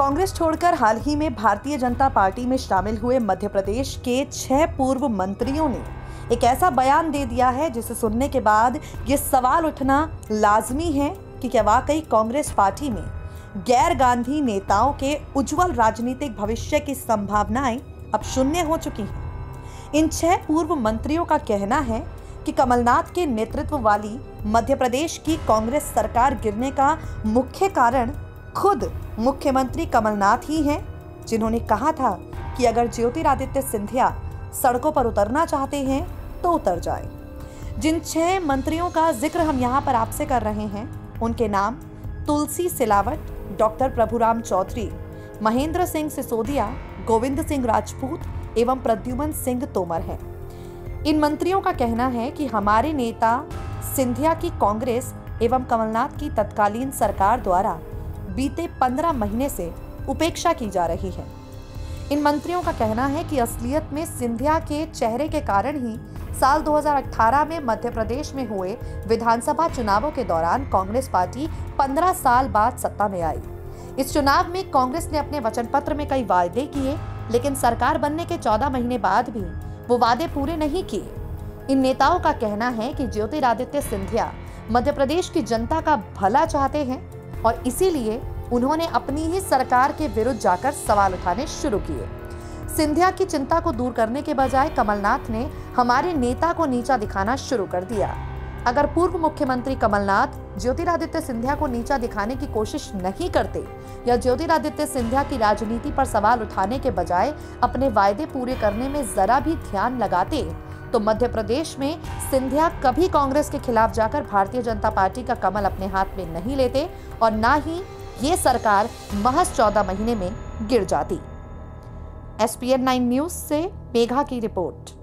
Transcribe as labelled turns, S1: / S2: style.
S1: कांग्रेस छोड़कर हाल ही में भारतीय जनता पार्टी में शामिल हुए मध्य प्रदेश के 6 पूर्व मंत्रियों ने एक ऐसा बयान दे दिया है जिसे सुनने के बाद ये सवाल उठना लाजमी है कि क्या वाकई कांग्रेस पार्टी में गैर गांधी नेताओं के उज्जवल राजनीतिक भविष्य की संभावनाएं अब शून्य हो चुकी हैं। इन 6 पूर्व मंत्रियों का कहना है कि कमलनाथ के नेतृत्व वाली मध्य प्रदेश की कांग्रेस सरकार गिरने का मुख्य कारण खुद मुख्यमंत्री कमलनाथ ही हैं, जिन्होंने कहा था कि अगर ज्योतिरादित्य सिंधिया सड़कों पर उतरना चाहते हैं तो उतर जाएं। जिन 6 मंत्रियों का जिक्र हम यहां पर आपसे कर रहे हैं उनके नाम तुलसी सिलावट, डॉक्टर प्रभुराम चौधरी, महेंद्र सिंह सिसोदिया, गोविंद सिंह राजपूत एवं प्रद्युमन सिंह तोमर हैं। इन मंत्रियों का कहना है कि हमारे नेता सिंधिया की कांग्रेस एवं कमलनाथ की तत्कालीन सरकार द्वारा बीते 15 महीने से उपेक्षा की जा रही है। इन मंत्रियों का कहना है कि असलियत में सिंधिया के चेहरे के कारण ही साल 2018 में मध्य प्रदेश में हुए विधानसभा चुनावों के दौरान कांग्रेस पार्टी 15 साल बाद सत्ता में आई। इस चुनाव में कांग्रेस ने अपने वचन पत्र में कई वायदे किए, लेकिन सरकार बनने के 14 महीने बाद भी वो वादे पूरे नहीं किए। इन नेताओं का कहना है कि ज्योतिरादित्य सिंधिया मध्य प्रदेश की जनता का भला चाहते हैं और इसीलिए उन्होंने अपनी ही सरकार के विरुद्ध जाकर सवाल उठाने शुरू किए। सिंधिया की चिंता को दूर करने के बजाय कमलनाथ ने हमारे नेता को नीचा दिखाना शुरू कर दिया। अगर पूर्व मुख्यमंत्री कमलनाथ ज्योतिरादित्य सिंधिया को नीचा दिखाने की कोशिश नहीं करते या ज्योतिरादित्य सिंधिया की राजनीति पर सवाल उठाने के बजाय अपने वायदे पूरे करने में जरा भी ध्यान लगाते तो मध्य प्रदेश में सिंधिया कभी कांग्रेस के खिलाफ जाकर भारतीय जनता पार्टी का कमल अपने हाथ में नहीं लेते और ना ही ये सरकार महज 14 महीने में गिर जाती। SPN 9 न्यूज से मेघा की रिपोर्ट।